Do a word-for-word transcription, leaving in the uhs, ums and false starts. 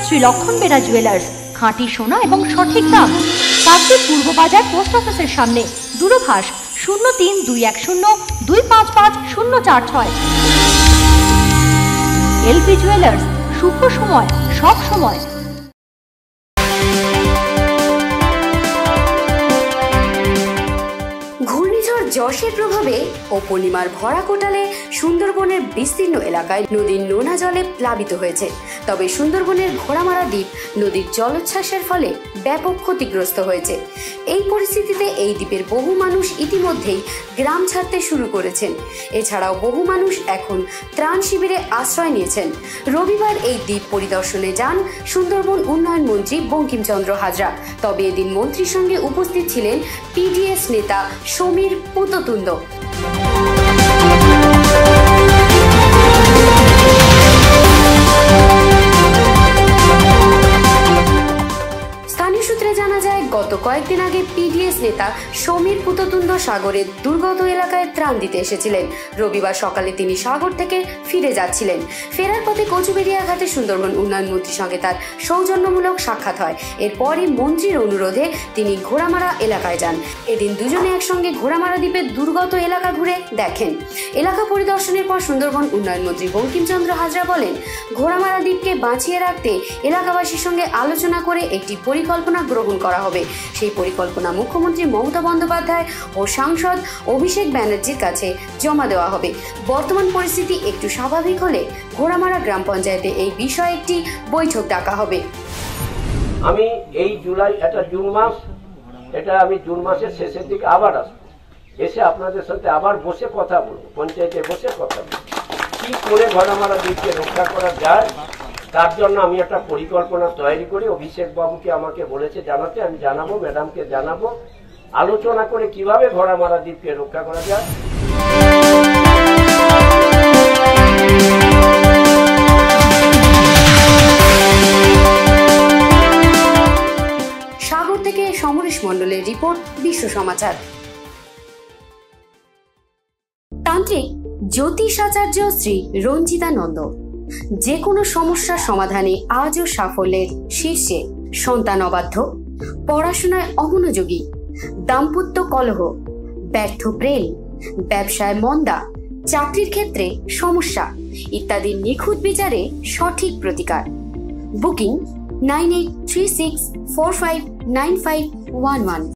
শ্রী লক্ষণ বেরা জুয়েলার্স, খাঁটি সোনা এবং সঠিক দাম। কাকদ্বীপ পূর্ব বাজার পোস্ট অফিসের সামনে। দূরভাষ শূন্য তিন দুই এক শূন্য দুই পাঁচ পাঁচ শূন্য চার ছয়। এলপি জুয়েলার্স, শুভ সময় সব সময়। ঘূর্ণিঝড় যশের প্রভাবে ও পূর্ণিমার ভরা কোটালে সুন্দরবনের বিস্তীর্ণ এলাকায় নদীর নোনা জলে প্লাবিত হয়েছে। তবে সুন্দরবনের ঘোড়ামারা দ্বীপ নদীর জলোচ্ছ্বাসের ফলে ব্যাপক ক্ষতিগ্রস্ত হয়েছে। এই পরিস্থিতিতে এই দ্বীপের বহু মানুষ ইতিমধ্যেই গ্রাম ছাড়তে শুরু করেছেন। এছাড়াও বহু মানুষ এখন ত্রাণ শিবিরে আশ্রয় নিয়েছেন। রবিবার এই দ্বীপ পরিদর্শনে যান সুন্দরবন উন্নয়ন মন্ত্রী বঙ্কিমচন্দ্র হাজরা। তবে এদিন মন্ত্রীর সঙ্গে উপস্থিত ছিলেন পিডিএস নেতা সমীর পুততুন্ড। স্থানীয় সূত্রে জানা যায়, গত কয়েকদিন আগে পিডিএস নেতা সমীর পুততুন্ড সাগরের দুর্গত এলাকায় ত্রাণ দিতে এসেছিলেন। রবিবার সকালে তিনি সাগর থেকে ফিরে যাচ্ছিলেন। ফেরার পথে কচুবেড়িয়া ঘাটে সুন্দরবন উন্নয়ন মন্ত্রীর সঙ্গে তার সৌজন্যমূলক সাক্ষাৎ হয়। এরপরই মন্ত্রীর অনুরোধে তিনি ঘোড়ামারা এলাকায় যান। এদিন দুজনে একসঙ্গে ঘোড়ামারা দ্বীপের দুর্গত এলাকা ঘুরে দেখেন। এলাকা পরিদর্শনের পর সুন্দরবন উন্নয়ন মন্ত্রী বঙ্কিমচন্দ্র হাজরা বলেন, ঘোড়ামারা দ্বীপকে বাঁচিয়ে রাখতে এলাকাবাসীর সঙ্গে আলোচনা করে একটি পরিকল্পনা গ্রহণ করা হবে। সেই পরিকল্পনা মুখ্যমন্ত্রী মমতা বন্দ্যোপাধ্যায় ও সাংসদ অভিষেক ব্যানার্জির কাছে জমা দেওয়া হবে। বর্তমান পরিস্থিতি একটু স্বাভাবিক হলে ঘোড়ামারা গ্রাম পঞ্চায়েতে এই বিষয়ে একটি বৈঠক ডাকা হবে। আমি এই জুলাই এটা জুন মাস, এটা আমি জুন মাসের শেষের দিকে আবার আসবো, এসে আপনাদের সাথে আবার বসে কথা বলবো, পঞ্চায়েতে বসে কথা বলবো কি করে ঘোড়ামারা দ্বীপকে রক্ষা করা যায়। তার জন্য আমি একটা পরিকল্পনা তৈরি করি, অভিষেক বাবুকে আমাকে বলেছে জানাতে, আমি জানাবো, ম্যাডামকে জানাবো, আলোচনা করে কিভাবে ঘোড়ামারা দ্বীপকে রক্ষা করা যায়। সাগর থেকে সমরেশ মণ্ডলের রিপোর্ট, বিশ্ব সমাচার। তান্ত্রিক জ্যোতিষাচার্য শ্রী রঞ্জিতা নন্দ যে কোনো সমস্যার সমাধানে আজও সাফল্যের শীর্ষে। সন্তান অবাধ্য, পড়াশোনায় অমনোযোগী, দাম্পত্য কলহ, ব্যর্থ প্রেম, ব্যবসায় মন্দা, চাকরির ক্ষেত্রে সমস্যা ইত্যাদি নিখুঁত বিচারে সঠিক প্রতিকার। Booking nine eight three six four five nine five one one.